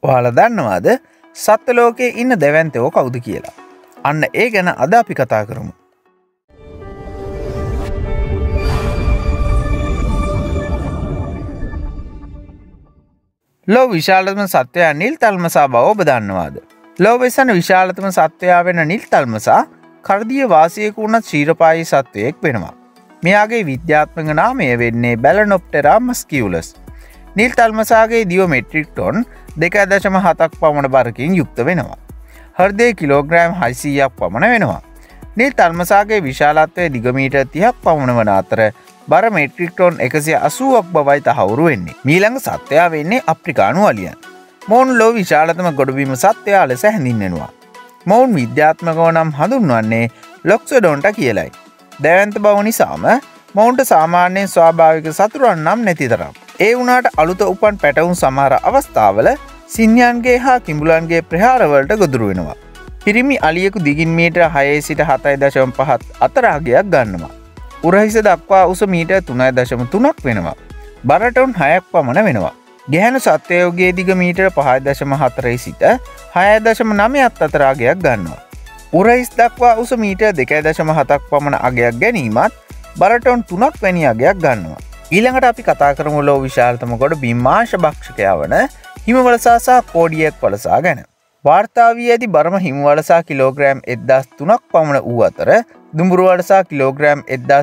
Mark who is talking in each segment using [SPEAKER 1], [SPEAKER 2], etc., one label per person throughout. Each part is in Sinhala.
[SPEAKER 1] ඔයාලා දන්නවාද සත්ත්ව ලෝකයේ ඉන්න දෙවැන්තයෝ කවුද කියලා? අන්න ඒ ගැන අද අපි කතා කරමු. ලෝව විශාලතම සත්වයා නිල් තල්මසා බව ඔබ දන්නවාද? ලෝව වෙසෙන විශාලතම සත්වයා වෙන නිල් තල්මසා කරදිය වාසියක වුණත් ක්ෂීරපායී සත්වයෙක් වෙනවා. මෙයාගේ විද්‍යාත්මක නාමය වෙන්නේ බැලනොප්ටෙරා මස්කියුලස්. නිල් තල්මසාගේ දිව මෙට්‍රික් ටොන් 2.7ක් පමණ බරකින් යුක්ත වෙනවා. හෘදය කිලෝග්‍රෑම් 600ක් පමණ වෙනවා. නිල් තල්මසාගේ විශාලත්වය දිග මීටර් 30ක් පමණ වන අතර බර මෙට්‍රික් ටොන් 180ක් බවයි තහවුරු වෙන්නේ. මීළඟ සත්වයා වෙන්නේ අප්‍රිකානු අලියන්. මොවුන් ලොව විශාලතම ගොඩබිම සත්වයා ලෙස හැඳින්වෙනවා. මොවුන් විද්‍යාත්මකව නම් හඳුන්වන්නේ ලොක්සොඩොන්ට කියලයි. දැවැන්ත බව නිසාම මොවුන්ට සාමාන්‍යයෙන් ස්වාභාවික සතුරන් නම් නැති තරම්. ඒ වුණාට අලුත උපන් පැටවුන් සමහර අවස්ථාවල සිංහයන්ගේ හා කිඹුලන්ගේ ප්‍රහාරවලට ගොදුරු වෙනවා. පිරිමි අලියෙකු දිගින් මීටර් 6 සිට 7.5 අතර අගයක් ගන්නවා. උරහිස දක්වා උස මීටර් 3.3ක් වෙනවා. බර ටොන් 6ක් පමණ වෙනවා. ගැහැණු සත්වයෝගේ දිග මීටර් 5.4 සිට 6.9 අතර අගයක් ගන්නවා. උරහිස් දක්වා උස මීටර් 2.7ක් පමණ අගයක් ගැනීමත් බර ටොන් 3ක් වැනි අගයක් ගන්නවා. ඊළඟට අපි කතා කරමු ලෝව විශාලතම ගොඩ බිම්මාංශ භක්ෂකයා වන හිමවලසා සහ කෝඩියක් වලසා ගැන. වාර්තා වී ඇති බරම හිමවලසා කිලෝග්‍රෑම් 1003ක් පමණ වූ අතර දුඹුරු වලසා කිලෝග්‍රෑම්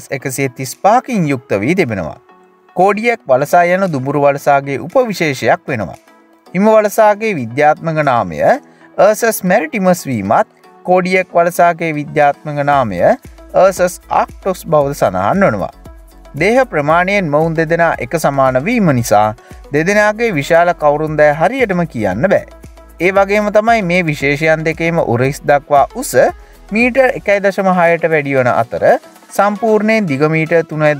[SPEAKER 1] 1135කින් යුක්ත වී තිබෙනවා. කෝඩියක් වලසා යන දුඹුරු වලසාගේ උපවිශේෂයක් වෙනවා. හිමවලසාගේ විද්‍යාත්මක නාමය අර්සස් මෙරිටිමස් වීමත් කෝඩියක් වලසාගේ විද්‍යාත්මක නාමය අර්සස් ආක්ටොස් බවද සඳහන් වනවා. දේහ ප්‍රමාණයෙන් මොවුන් දෙදෙනා එක සමාන වීම නිසා දෙදෙනාගේ විශාල කවුරුන්දය හරියටම කියන්න බෑ. ඒ වගේම තමයි මේ විශේෂයන් දෙකේම උරහිස් දක්වා උස මීටර් 1.6ට වැඩි වන අතර සම්පූර්ණයෙන් දිග මීටර්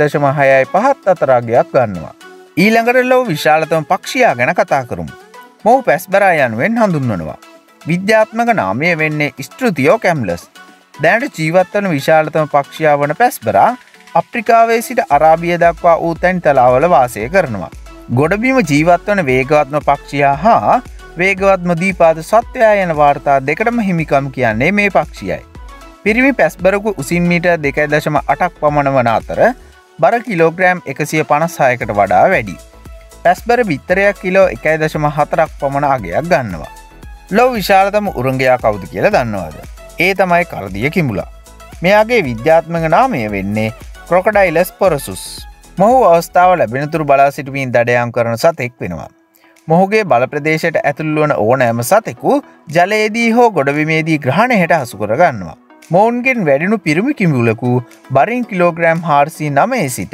[SPEAKER 1] 3.65 අතර අගයක් ගන්නවා. ඊළඟට ලොව විශාලතම පක්ෂියා ගැන කතා කරමු. මොහු පැස්බරා යනුවෙන් හඳුන්වනවා. විද්‍යාත්මක නාමය වෙන්නේ ස්ටෘතියෝ කැම්ලස්. දැනට ජීවත් වන විශාලතම පක්ෂියා වන පැස්බරා අප්‍රිකාවේ සිට අරාබිය දක්වා වූ තැන් තලාවල වාසය කරනවා. ගොඩබිම ජීවත් වන වේගවත්ම පක්ෂියා හා වේගවත්ම දීපාද සත්වයා යන වාර්තා දෙකටම හිමිකම් කියන්නේ මේ පක්ෂියයි. පිරිමි පැස්බරකු උසින් මීටර් 2.8ක් පමණ වන අතර බර කිලෝග්‍රෑම් 156කට වඩා වැඩි. පැස්බර බිත්තරයක් කිලෝ 1.4ක් පමණ අගයක් ගන්නවා. ලොව විශාලතම උරංගයා කවුද කියලා දන්නවාද? ඒ තමයි කරදිය කිඹුලා. මෙයාගේ විද්‍යාත්මක නාමය වෙන්නේ ක්‍රොකොඩයිලස් පොරසුස්. මොහු අවස්ථාව ලැබෙනතුරු බලා සිටුමින් දඩයම් කරන සතෙක් වෙනවා. මොහුගේ බල ප්‍රදේශයට ඇතුළු වන ඕනෑම සතෙකු ජලයේදී හෝ ගොඩබිමේදී ග්‍රහණයට හසු කර ගන්නවා. මොවුන්ගෙන් වැඩිණු පිරිමි කිඹුලකු බරින් කිලෝග්‍රෑම් 409 සිට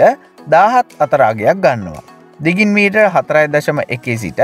[SPEAKER 1] 17 අතර අගයක් ගන්නවා. දිගින් මීටර් 4.1 සිට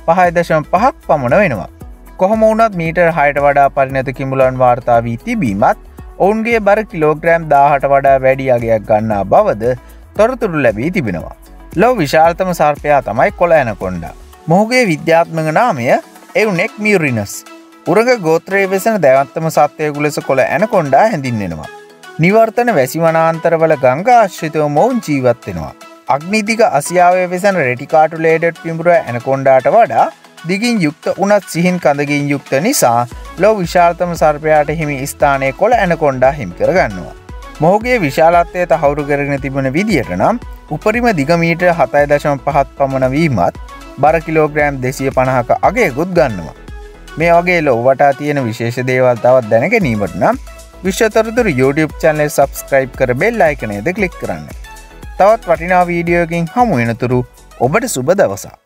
[SPEAKER 1] 5.5ක් පමණ වෙනවා. කොහොම වුණත් මීටර් 6ට වඩා පරිණත කිඹුලන් වාර්තා වී තිබීමත් ඔවුන්ගේ බර කිලෝග්‍රෑම් 1000ට වඩා වැඩි අගයක් ගන්නා බවද තොරතුරු ලැබී තිබෙනවා. ලොව විශාලතම සර්පයා තමයි කොළ ඇනකොන්ඩා. මොහුගේ විද්‍යාත්මක නාමය එවුනෙක් මියුරිනස්. උරග ගෝත්‍රයේ වෙසෙන දැවැන්තම සත්වයෙකු ලෙස කොළ ඇනකොන්ඩා හැඳින්වෙනවා. නිවර්තන වැසි වනාන්තරවල ගංගා ආශ්‍රිතව මොවුන් ජීවත් වෙනවා. අග්නිදිග ආසියාවේ වෙසෙන රෙටිකාටුලේටඩ් පිඹුර ඇනකොන්ඩාට වඩා දිගින් යුක්ත උනත් සිහින් කඳකින් යුක්ත නිසා ලොව විශාලතම සර්පයාට හිමි ස්ථානයේ කොළ ඇනකොන්ඩා හිමි කරගන්නවා. මොහුගේ විශාලත්වය තහවුරු කරගෙන තිබෙන විදියට නම් උපරිම දිග මීටර් 7.5 පමණ වීමත් බර කිලෝග්‍රෑම් 250ක අගයකුත් ගන්නවා. මේ වගේ ලොව වටා තියෙන විශේෂ දේවල් තවත් දැන ගැනීමට නම් විශ්වතොරතුරු YouTube channel subscribe කර bell icon එකද click කරන්න. තවත් වටිනා වීඩියෝකින් හමු වෙනතුරු ඔබට සුබ දවසක්.